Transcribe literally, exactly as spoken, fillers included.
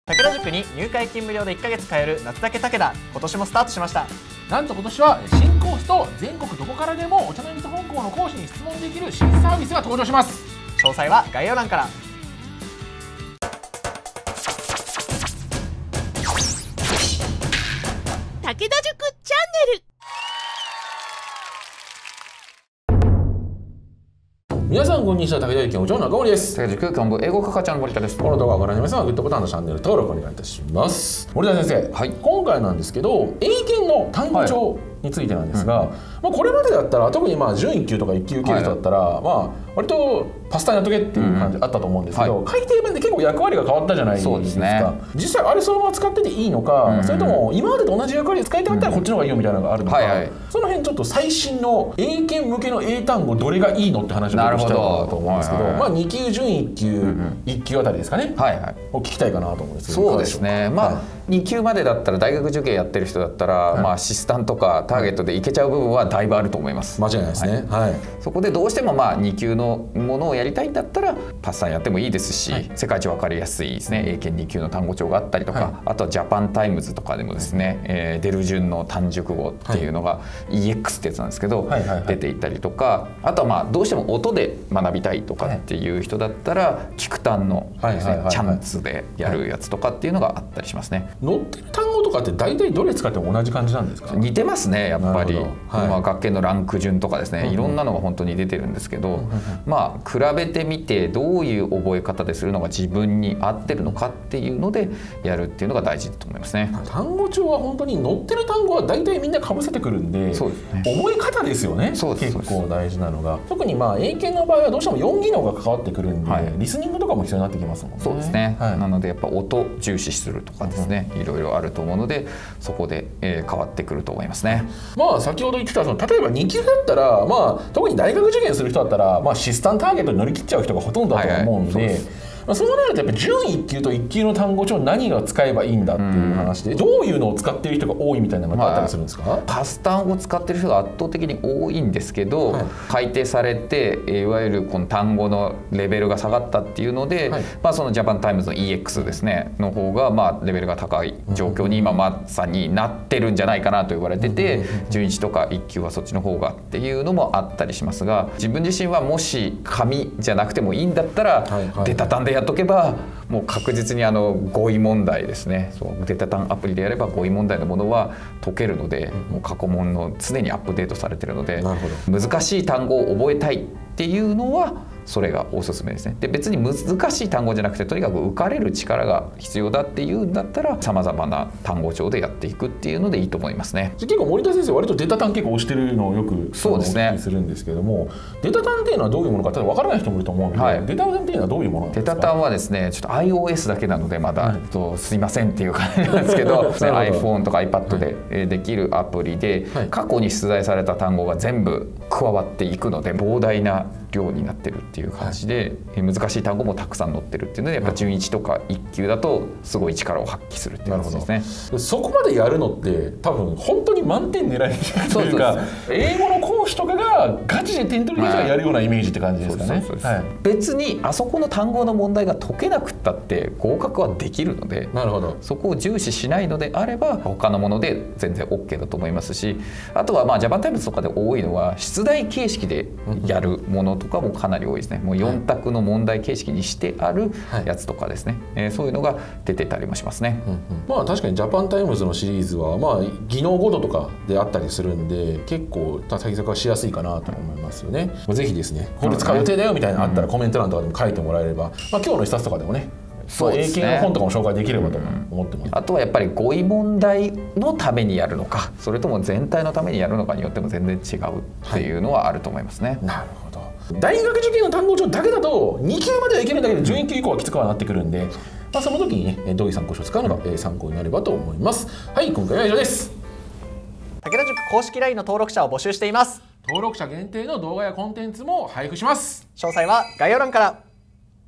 武田塾に入会金無料でいっかげつ通える夏だけ武田、今年もスタートしました。 なんと今年は新コースと全国どこからでもお茶の水本校の講師に質問できる新サービスが登場します。 詳細は概要欄から。 武田塾チャンネル。 皆さんこんにちは、武田塾教授の中森です。 武田塾幹部英語科課長の森田です。 この動画をご覧の皆さんはグッドボタンとチャンネル登録お願いいたします。森田先生、はい、今回なんですけど英検の単語帳についてなんですが、はい、まあこれまでだったら特にまあ準いっ級とかいっ級受ける人だったら、はい、まあ割とパスタにやっとけっていう感じあったと思うんですけど、うん、はい、改訂版で結構役割が変わったじゃないですか。そうですね。実際あれそのまま使ってていいのか、うん、それとも今までと同じ役割で使いたかったらこっちの方がいいよみたいなのがあるのか、はいはい、その辺ちょっと最新の英検向けの英単語どれがいいのって話をしたいかなと思うんですけど、まあに級準いっ級、うん、いっ級あたりですかね、はいはい、を聞きたいかなと思うんですけど。 そうですね。まあ、はい、に級までだったら大学受験やってる人だったら、はい、まあアシスタントとかターゲットでいけちゃう部分はだいぶあると思います。 間違いないですね。はい、はい、 そこでどうしてもまあに級のものをやりたいんだったらパスタンやってもいいですし、はい、世界一分かりやすいですね英検に級の単語帳があったりとか、はい、あとはジャパンタイムズとかでもですね、えー、出る順の単熟語っていうのが イーエックス ってやつなんですけど、はいはいはい、出ていたりとか、あとはまあどうしても音で学びたいとかっていう人だったら聞く単のチャンツでやるやつとかっていうのがあったりしますね。 載ってる単語とかって大体どれ使っても同じ感じなんですか？ 似てますね、やっぱり。はい、まあ学研のランク順とかですね、いろんなのが本当に出てるんですけど、まあ比べてみてどういう覚え方でするのが自分に合ってるのかっていうのでやるっていうのが大事だと思いますね。 単語帳は本当に載ってる単語は大体みんなかぶせてくるんで、そうですね、覚え方ですよね。そうです、結構大事なのが。特にまあ英検の場合はどうしてもよん技能が関わってくるんで、はい、リスニングとかも必要になってきますもんね。 そうですね、はい、なのでやっぱ音重視するとかですね、いろいろあると思うのでそこで、えー、変わってくると思いますね。 まあ先ほど言ってたその例えばに級だったら、まあ、特に大学受験する人だったら、まあ、シスタンターゲットに乗り切っちゃう人がほとんどだと思うんで、はいはい、まあ、そうなるとやっぱり準いっ級といっ級の単語帳何が使えばいいんだっていう話で、うん、どういうのを使っている人が多いみたいなのがあったりするんですか？まあ、 パスタンを使っている人が圧倒的に多いんですけど、はい、改訂されていわゆるこの単語のレベルが下がったっていうので、はい、まあ、そのジャパンタイムズの イーエックス ですねの方がまあレベルが高い状況に今まさになってるんじゃないかなと言われてて、準いちとかいっ級はそっちの方がっていうのもあったりしますが、自分自身はもし紙じゃなくてもいいんだったらデタタンでやっとけばもう確実にあの語彙問題ですね、そうデタタンアプリでやれば語彙問題のものは解けるので、もう過去問の常にアップデートされてるので、難しい単語を覚えたいっていうのはそれがおすすめですね。で別に難しい単語じゃなくてとにかく浮かれる力が必要だっていうんだったらさまざまな単語帳でやっていくっていうのでいいと思いますね。 結構森田先生割とデタタン結構押してるのをよくそうですねお聞きするんですけども、デタタンっていうのはどういうものかただ分からない人もいると思うので、はい、デタタンっていうのはどういうものなんですか？ デタタンはですねちょっと iOS だけなのでまだ、うん、とすいませんっていう感じなんですけどiPhone とか iPad でできるアプリで、はい、過去に出題された単語が全部加わっていくので膨大な量になってるっていう感じで、はい、難しい単語もたくさん載ってるっていうのでやっぱ準いちとかいっ級だとすごい力を発揮するっていう感じですね。 そこまでやるのって多分本当に満点狙いにいくというか、英語の講師とかがガチで点取りにやるようなイメージって感じですかね。 別にあそこの単語の問題が解けなくったって合格はできるので、なるほど、そこを重視しないのであれば他のもので全然 OK だと思いますし、あとはまあジャパンタイムズとかで多いのは出題形式でやるものとかもかなり多いですね。もうよん択の問題形式にしてあるやつとかですね、はい、えー、そういうのが出てたりもしますね。 うんうん、まあ確かにジャパンタイムズのシリーズはまあ技能ごととかであったりするんで結構対策はしやすいかなと思いますよね。ぜひですねこれ使う予定だよみたいなのあったらコメント欄とかでも書いてもらえれば、まあ、今日の一冊とかでもねそう英検の本とかも紹介できればと思ってます。 あとはやっぱり語彙問題のためにやるのかそれとも全体のためにやるのかによっても全然違うっていうのはあると思いますね。はい、 なるほど。大学受験の単語帳だけだとに級まではいけるんだけど準いっ級以降はきつくはなってくるんで、まあ、その時にねどういう参考書を使うのが参考になればと思います。はい、今回は以上です。 武田塾公式 ライン の登録者を募集しています。 登録者限定の動画やコンテンツも配布します。 詳細は概要欄から。